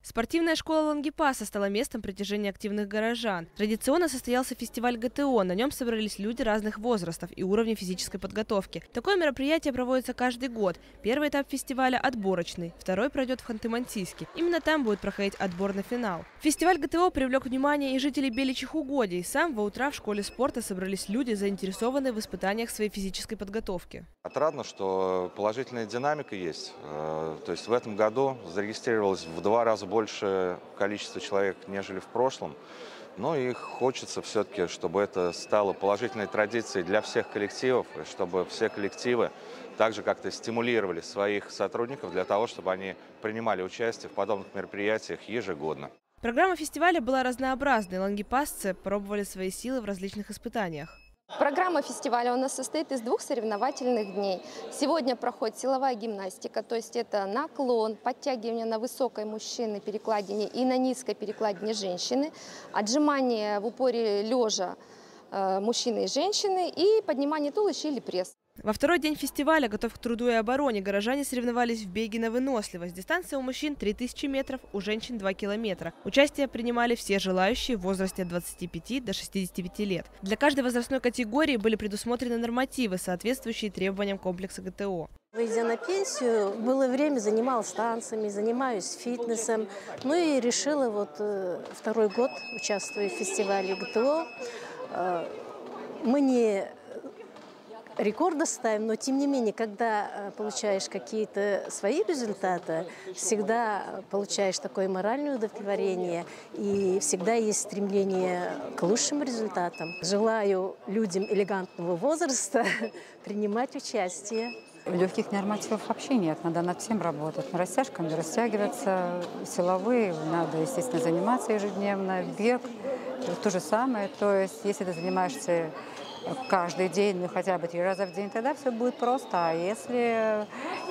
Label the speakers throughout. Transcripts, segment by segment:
Speaker 1: Спортивная школа Лангепаса стала местом притяжения активных горожан. Традиционно состоялся фестиваль ГТО. На нем собрались люди разных возрастов и уровней физической подготовки. Такое мероприятие проводится каждый год. Первый этап фестиваля – отборочный, второй пройдет в Ханты-Мансийске. Именно там будет проходить отбор на финал. Фестиваль ГТО привлек внимание и жителей Беличьих угодий. С самого утра в школе спорта собрались люди, заинтересованные в испытаниях своей физической подготовки.
Speaker 2: Отрадно, что положительная динамика есть. То есть в этом году зарегистрировалось в 2 раза больше количество человек, нежели в прошлом. Но и хочется все-таки, чтобы это стало положительной традицией для всех коллективов, и чтобы все коллективы также как-то стимулировали своих сотрудников для того, чтобы они принимали участие в подобных мероприятиях ежегодно.
Speaker 1: Программа фестиваля была разнообразной. Лангепасцы пробовали свои силы в различных испытаниях.
Speaker 3: Программа фестиваля у нас состоит из 2 соревновательных дней. Сегодня проходит силовая гимнастика, то есть это наклон, подтягивание на высокой мужчины перекладине и на низкой перекладине женщины, отжимание в упоре лежа мужчины и женщины и поднимание туловища или пресс.
Speaker 1: Во второй день фестиваля «Готов к труду и обороне» горожане соревновались в беге на выносливость. Дистанция у мужчин 3000 метров, у женщин 2 километра. Участие принимали все желающие в возрасте от 25 до 65 лет. Для каждой возрастной категории были предусмотрены нормативы, соответствующие требованиям комплекса ГТО.
Speaker 4: Выйдя на пенсию, было время, занималась танцами, занимаюсь фитнесом. Ну и решила второй год участвовать в фестивале ГТО. Мы не рекорды ставим, но тем не менее, когда получаешь какие-то свои результаты, всегда получаешь такое моральное удовлетворение и всегда есть стремление к лучшим результатам. Желаю людям элегантного возраста принимать участие.
Speaker 5: Легких нормативов вообще нет, надо над всем работать. На растяжками растягиваться, силовые, надо, естественно, заниматься ежедневно, бег, то же самое. То есть, если ты занимаешься каждый день, ну хотя бы 3 раза в день, тогда все будет просто. А если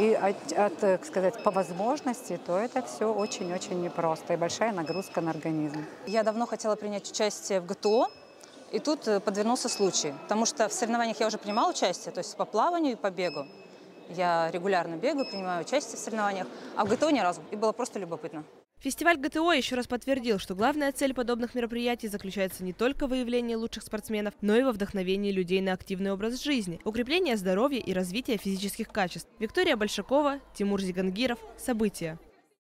Speaker 5: по возможности, то это все очень-очень непросто и большая нагрузка на организм.
Speaker 6: Я давно хотела принять участие в ГТО, и тут подвернулся случай. Потому что в соревнованиях я уже принимала участие, то есть по плаванию и по бегу. Я регулярно бегаю, принимаю участие в соревнованиях, а в ГТО ни разу. И было просто любопытно.
Speaker 1: Фестиваль ГТО еще раз подтвердил, что главная цель подобных мероприятий заключается не только в выявлении лучших спортсменов, но и во вдохновении людей на активный образ жизни, укрепление здоровья и развитие физических качеств. Виктория Большакова, Тимур Зигангиров. События.